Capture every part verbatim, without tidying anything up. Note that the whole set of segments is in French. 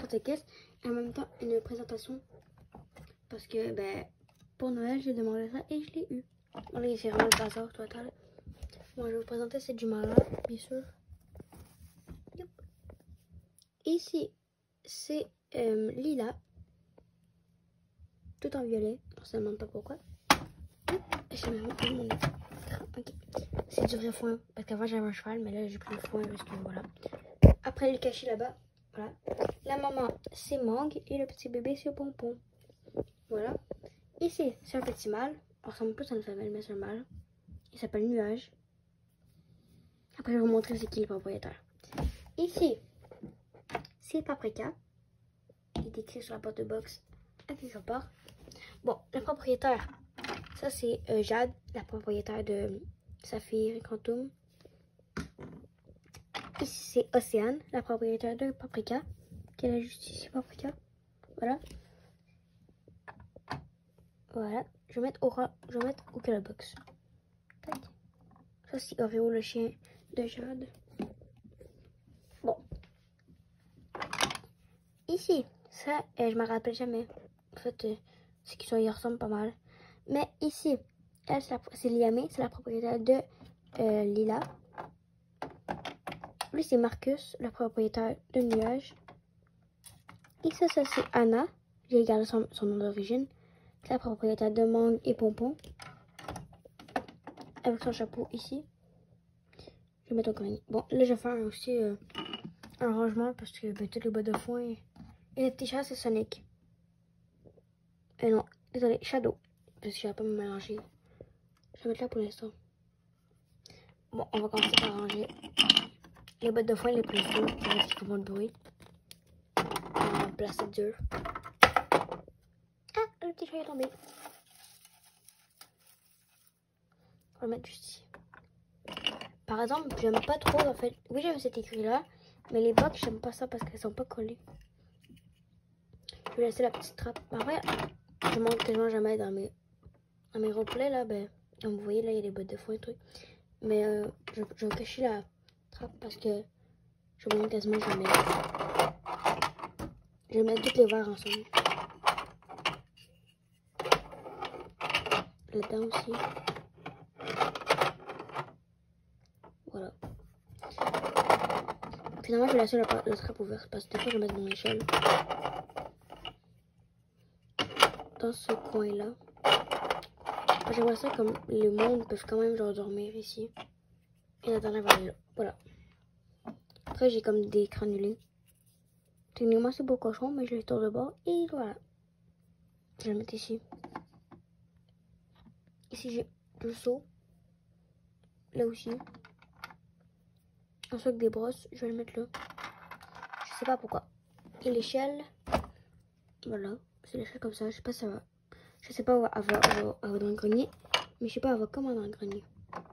porte-caisse et en même temps une présentation. Parce que ben pour Noël, j'ai demandé ça et je l'ai eu. Voilà, c'est vraiment le hasard total. Bon, je vais vous présenter, c'est du Mala, bien sûr. Yep. Ici, c'est euh, Lila. Tout en violet. On se demande pas pourquoi. J'ai même mis mon écran. Ok. C'est du vrai foin. Parce qu'avant j'avais un cheval, mais là j'ai pris le foin parce que voilà. Après le cachet là-bas. Voilà. La maman c'est Mangue et le petit bébé c'est Pompon. Voilà. Ici c'est un petit mâle. On ressemble plus à une femelle, mais c'est un mâle. Il s'appelle Nuage. Après je vais vous montrer c'est qui le propriétaire. Ici c'est Paprika. Il est écrit sur la porte de box à quelque part. Bon, le propriétaire, ça c'est euh, Jade, la propriétaire de Saphir et Quantum. Ici c'est Océane, la propriétaire de Paprika, qui est là juste ici, Paprika. Voilà. Voilà. Je vais mettre au, je vais mettre au Calabox. Tac. Ça c'est Oreo, le chien de Jade. Bon. Ici, ça, euh, je me rappelle jamais. En fait, euh, c'est qu'ils sont, ils ressemblent pas mal. Mais ici, elle, c'est Liamé, c'est la propriétaire de euh, Lila. Lui, c'est Marcus, le propriétaire de Nuage. Et ça, ça c'est Anna. J'ai gardé son, son nom d'origine. C'est la propriétaire de Mangue et Pompon. Avec son chapeau ici. Je vais mettre au grenier. Bon, là, je vais faire aussi euh, un rangement parce que ben, tous les bas de foin. Et le petit chat, c'est Sonic. Euh, non, désolé, Shadow. Parce que je vais pas me mélanger. Je vais mettre là pour l'instant. Bon, on va commencer par ranger les bottes de foin les plus dures pour qu'ils font de bruit. En plastique dur. Ah, le petit chat est tombé. On va le mettre juste ici. Par exemple, j'aime pas trop en fait. Oui, j'aime cet écrit là. Mais les bottes, j'aime pas ça parce qu'elles sont pas collées. Je vais laisser la petite trappe. Après, je montre quasiment jamais dans mes, dans mes replays là. Ben, comme vous voyez là, il y a des bottes de foin et trucs. Mais euh, je, je vais cacher la trappe parce que je montre quasiment jamais. Je vais mettre toutes les verres ensemble. Là-dedans aussi. Voilà. Finalement, je vais laisser la, la trappe ouverte parce que des fois, je vais mettre mon échelle dans ce coin-là. J'aimerais ça comme le monde peut quand même genre dormir ici. Et la dernière va aller là. Voilà. Après, j'ai comme des granulés. Techniquement, c'est beau cochon, mais je les tourne de bord. Et voilà. Je vais le mettre ici. Ici, j'ai le seau. Là aussi. Un seau avec des brosses. Je vais le mettre là. Je sais pas pourquoi. Et l'échelle. Voilà. C'est l'échelle comme ça. Je sais pas si ça va. Je sais pas où elle va, elle va, elle va dans le grenier. Mais je sais pas, elle va comment dans le grenier.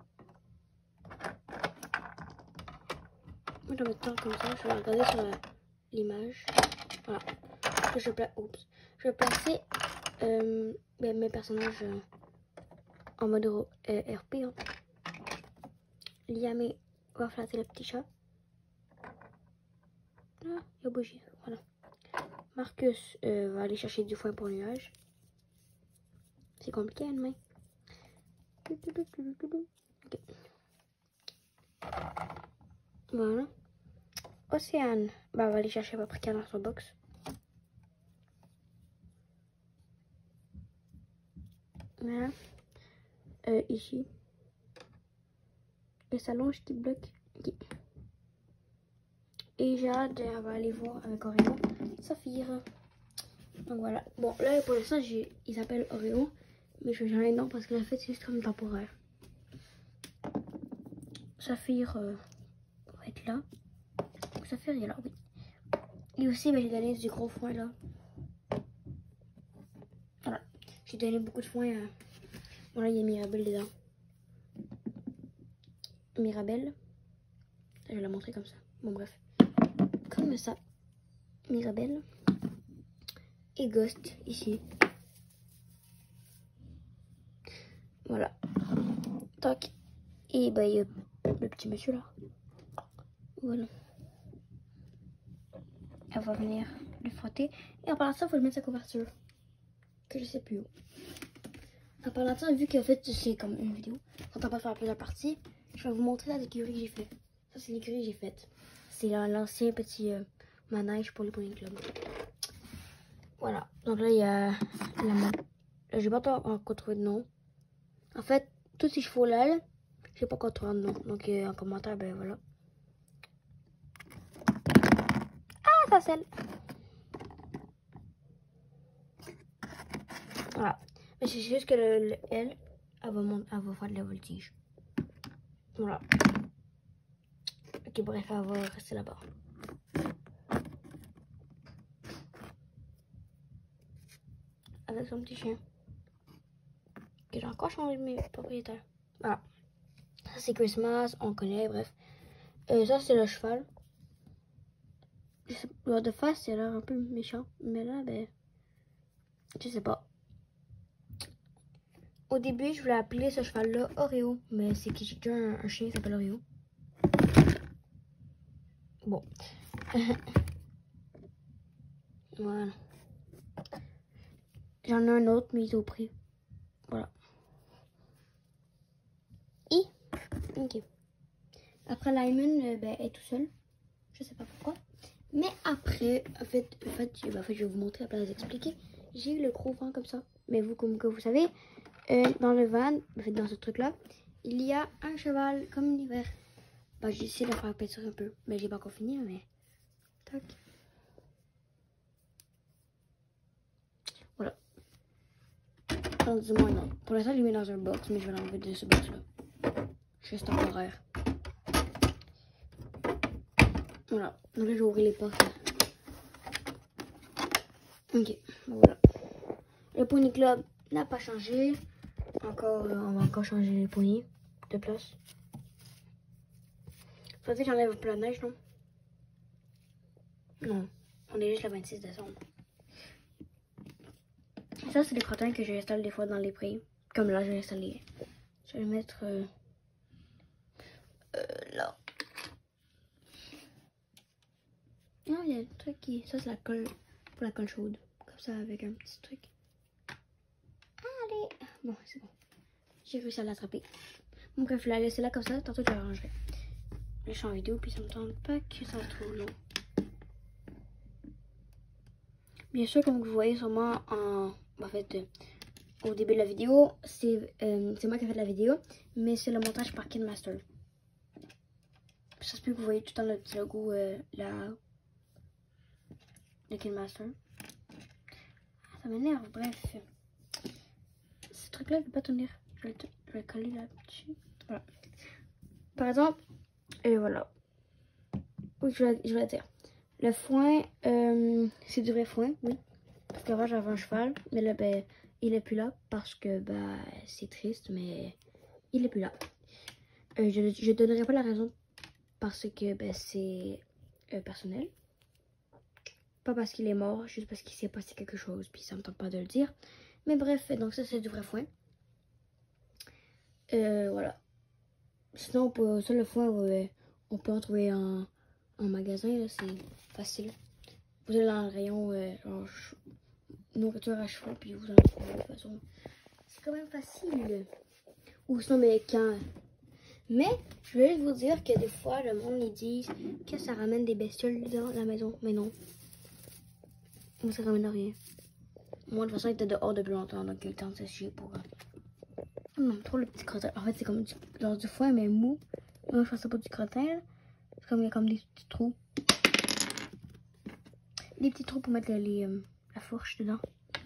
Moi, je vais mettre ça comme ça. Je vais regarder sur l'image. Voilà. Je, pla Oups. je vais placer euh, ben, mes personnages euh, en mode euh, R P. Hein. Liamé va flatter le petit chat. Ah, il a bougé. Voilà. Marcus euh, va aller chercher du foin pour Nuage. C'est compliqué à une main. Okay. Voilà. Océane bah, va aller chercher Paprika dans son box. Voilà. Euh, ici. Et sa longe qui bloque. Okay. Et Jade, elle va aller voir avec Oreo. Saphir. Donc voilà. Bon, là pour l'instant, il s'appelle Oreo. Mais je vais changer de nom parce que la fête c'est juste comme temporaire. Saphir euh, va être là. Saphir il est là, oui. Et aussi, bah, j'ai donné du gros foin là. Voilà. J'ai donné beaucoup de foin. À... Bon, là, il y a Mirabelle dedans. Mirabelle. Je vais la montrer comme ça. Bon, bref. Comme ça. Mirabelle. Et Ghost, ici. Voilà. Tac. Et bah, il y a le petit monsieur là. Voilà. Elle va venir lui frotter. Et en parlant de ça, il faut lui mettre sa couverture. Que je sais plus où. En parlant de ça, vu qu'en fait c'est comme une vidéo, quand on va faire plusieurs parties, je vais vous montrer la écurie que j'ai fait. Ça c'est l'écurie que j'ai faite. C'est l'ancien petit euh, manège pour les pony club. Voilà. Donc là il y a la main. Là j'ai pas encore trouvé de nom. En fait, tous ces chevaux là, j'ai pas encore trouvé de nom. Donc euh, en commentaire, ben voilà. Ah, ça c'est. Voilà. Mais c'est juste que le, le elle, elle va, monter, elle va faire de la voltige. Voilà. Ok, bref, elle va rester là-bas. Avec son petit chien. Que j'ai encore changé de mes propriétaires. Voilà. Ça c'est Christmas, on connaît, bref. Euh, ça c'est le cheval. Le de face, il a l'air un peu méchant. Mais là, ben, je sais pas. Au début, je voulais appeler ce cheval-là Oreo. Mais c'est que j'ai déjà un, un chien qui s'appelle Oreo. Bon. Voilà. J'en ai un autre, mais il est au prix. Voilà. Et, ok. Après, Lyman, euh, ben, est tout seul. Je sais pas pourquoi. Mais après, en fait, en fait, en fait je vais vous montrer après vous expliquer. J'ai eu le gros vent comme ça. Mais vous, comme que vous savez, euh, dans le van, en fait, dans ce truc-là, il y a un cheval comme l'hiver. Bah, j'ai essayé de faire peinture un peu. Mais j'ai pas encore fini, mais... Tac. Voilà. Alors, dis-moi non. Pour l'instant, je l'ai mis dans un box, mais je vais l'enlever de ce box-là. Juste temporaire. Voilà. Donc là, je vais ouvrir les portes. Ok. Voilà. Le pony club n'a pas changé. Encore, euh, on va encore changer les poignées de place. Faudrait que j'enlève plein de neige, non? Non. On est juste le vingt-six décembre. Ça, c'est des crottins que j'installe des fois dans les prix. Comme là, je vais installer. Je vais les mettre euh, euh, là. Non, il y a un truc qui... Ça, c'est la colle pour la colle chaude. Comme ça, avec un petit truc. Allez. Bon, c'est bon. J'ai réussi à l'attraper. Bon, bref, je vais la laisser là comme ça. Tantôt, je la rangerai. Je suis en vidéo, puis ça me tente pas que ça se trouve long. Bien sûr, comme vous voyez sûrement en, en fait, euh, au début de la vidéo, c'est euh, moi qui ai fait la vidéo, mais c'est le montage par KidMaster. Ça se peut que vous voyez tout le temps le petit logo euh, là, de KidMaster. Ah, ça m'énerve, bref. Ce truc-là, il ne peut pas tenir. Je vais, le, je vais le coller là-dessus. Voilà. Par exemple, et voilà. Oui, je vais, je vais dire. Le foin, euh, c'est du vrai foin, oui. Parce qu'avant j'avais un cheval, mais là, ben, il est plus là parce que ben, c'est triste, mais il est plus là. Euh, je ne donnerai pas la raison parce que ben, c'est euh, personnel. Pas parce qu'il est mort, juste parce qu'il s'est passé quelque chose, puis ça me tente pas de le dire. Mais bref, donc ça c'est du vrai foin. Euh, voilà. Sinon, on peut, ça le foin, ouais, on peut en trouver en, en magasin, c'est facile. Vous allez dans le rayon euh, genre, nourriture à chevaux, puis vous en trouvez de toute façon. C'est quand même facile. Ou sinon, mais quand... Mais, je voulais juste vous dire que des fois, le monde, ils disent que ça ramène des bestioles dans la maison. Mais non. Moi, ça ramène rien. Moi, de toute façon, il était dehors depuis longtemps, donc il a le temps de sécher pour... Non, trop le petit crottin. En fait, c'est comme du, genre du foin, mais mou. Moi, je pense que c'est pas du crottin. C'est comme, il y a comme des petits trous. Des petits trous pour mettre les, euh, la fourche dedans.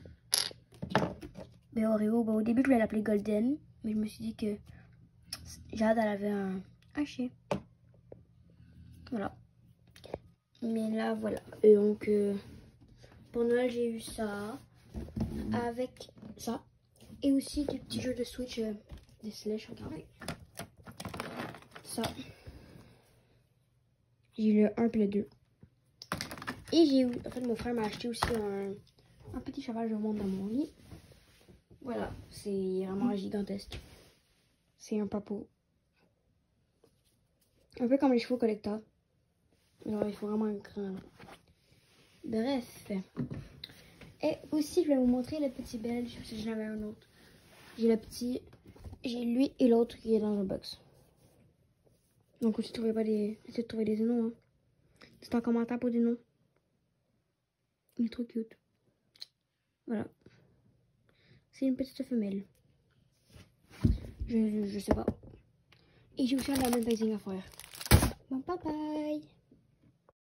Mais Oreo, bah, au début, je voulais l'appeler Golden. Mais je me suis dit que Jade, elle avait un, un chien. Voilà. Mais là, voilà. Et donc, euh, pour Noël, j'ai eu ça. Avec ça. Et aussi des petits jeux de Switch. Euh, des slush, regardez. Ça. J'ai eu le un puis le deux. Et j'ai eu, en fait, mon frère m'a acheté aussi un, un petit cheval, je vous montre dans mon lit. Voilà, c'est vraiment gigantesque. C'est un papo. Un peu comme les chevaux collecteurs. Alors, il faut vraiment un grand. Bref. Et aussi, je vais vous montrer le petit belge, parce que j'en avais un autre. J'ai le petit, j'ai lui et l'autre qui est dans un box. Donc, si tu trouvez pas des, essayez de trouver des noms. Hein. C'est un commentaire pour des noms. Il est trop cute. Voilà. C'est une petite femelle. Je, je, je sais pas. Et j'ai aussi un advertising à faire. Bon, bye bye.